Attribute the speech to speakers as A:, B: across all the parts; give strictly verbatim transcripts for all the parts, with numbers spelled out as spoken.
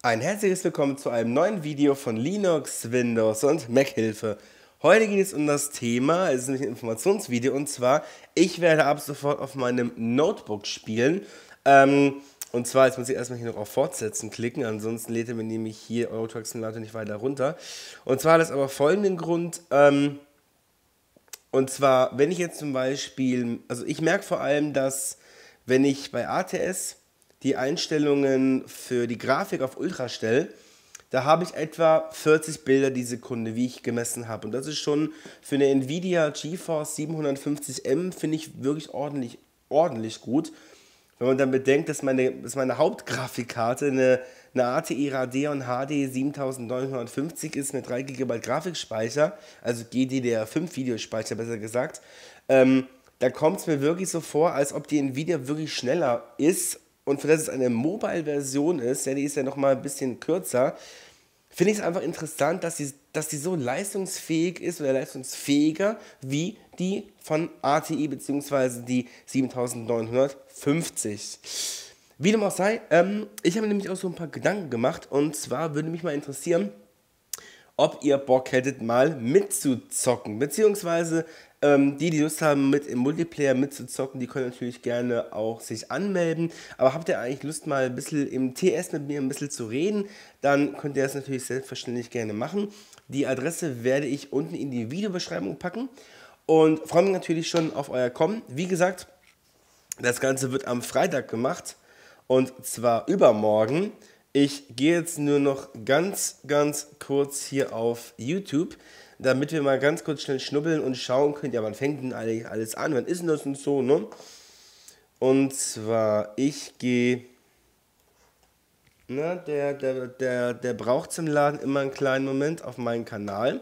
A: Ein herzliches Willkommen zu einem neuen Video von Linux, Windows und Mac-Hilfe. Heute geht es um das Thema, es ist nämlich ein Informationsvideo, und zwar, ich werde ab sofort auf meinem Notebook spielen. Ähm, und zwar, jetzt muss ich erstmal hier noch auf Fortsetzen klicken, ansonsten lädt er mir nämlich hier Euro Truck Simulator nicht weiter runter. Und zwar hat das aber folgenden Grund, ähm, und zwar, wenn ich jetzt zum Beispiel, also ich merke vor allem, dass wenn ich bei A T S die Einstellungen für die Grafik auf Ultra stelle, da habe ich etwa vierzig Bilder die Sekunde, wie ich gemessen habe. Und das ist schon für eine Nvidia GeForce siebenhundertfünfzig M, finde ich wirklich ordentlich, ordentlich gut. Wenn man dann bedenkt, dass meine, dass meine Hauptgrafikkarte eine, eine A T I Radeon H D siebentausendneunhundertfünfzig ist mit drei Gigabyte Grafikspeicher, also G D D R fünf Videospeicher besser gesagt, ähm, da kommt es mir wirklich so vor, als ob die Nvidia wirklich schneller ist. Und für das es eine Mobile-Version ist, ja, die ist ja nochmal ein bisschen kürzer, finde ich es einfach interessant, dass die, dass die so leistungsfähig ist oder leistungsfähiger wie die von A T I bzw. die siebentausendneunhundertfünfzig. Wie dem auch sei, ähm, ich habe mir nämlich auch so ein paar Gedanken gemacht, und zwar würde mich mal interessieren, ob ihr Bock hättet, mal mitzuzocken, beziehungsweise ähm, die, die Lust haben, mit im Multiplayer mitzuzocken, die können natürlich gerne auch sich anmelden, aber habt ihr eigentlich Lust, mal ein bisschen im T S mit mir ein bisschen zu reden, dann könnt ihr das natürlich selbstverständlich gerne machen. Die Adresse werde ich unten in die Videobeschreibung packen und freue mich natürlich schon auf euer Kommen. Wie gesagt, das Ganze wird am Freitag gemacht, und zwar übermorgen. Ich gehe jetzt nur noch ganz, ganz kurz hier auf YouTube, damit wir mal ganz kurz schnell schnubbeln und schauen können, ja, wann fängt denn eigentlich alles an, wann ist denn das und so, ne? Und zwar, ich gehe, na, der, der, der, der braucht zum Laden immer einen kleinen Moment auf meinen Kanal.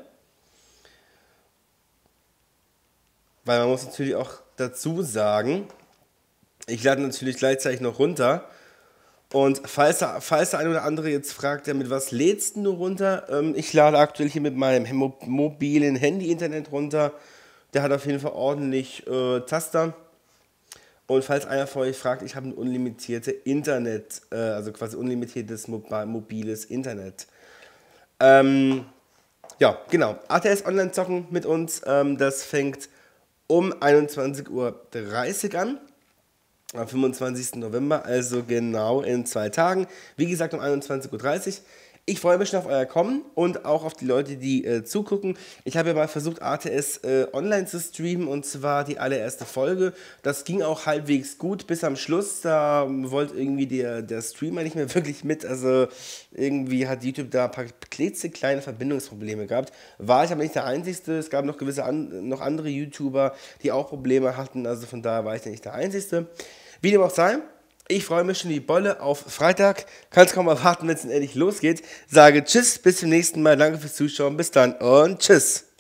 A: Weil man muss natürlich auch dazu sagen, ich lade natürlich gleichzeitig noch runter. Und falls, falls der eine oder andere jetzt fragt, ja, mit was lädst du runter? Ähm, ich lade aktuell hier mit meinem mo mobilen Handy-Internet runter. Der hat auf jeden Fall ordentlich äh, Taster. Und falls einer von euch fragt, ich habe ein unlimitiertes Internet, äh, also quasi unlimitiertes mobiles Internet. Ähm, ja, genau. A T S Online zocken mit uns, ähm, das fängt um einundzwanzig Uhr dreißig an. Am fünfundzwanzigsten November, also genau in zwei Tagen. Wie gesagt, um einundzwanzig Uhr dreißig. Ich freue mich schon auf euer Kommen und auch auf die Leute, die äh, zugucken. Ich habe ja mal versucht, A T S äh, online zu streamen, und zwar die allererste Folge. Das ging auch halbwegs gut bis am Schluss. Da wollte irgendwie der, der Streamer nicht mehr wirklich mit. Also irgendwie hat YouTube da ein paar klitzekleine Verbindungsprobleme gehabt. War ich aber nicht der Einzige. Es gab noch gewisse an, noch andere YouTuber, die auch Probleme hatten. Also von daher war ich nicht der Einzige. Wie dem auch sei, ich freue mich schon die Bolle auf Freitag. Kann es kaum erwarten, wenn es endlich losgeht. Sage Tschüss, bis zum nächsten Mal. Danke fürs Zuschauen. Bis dann und Tschüss.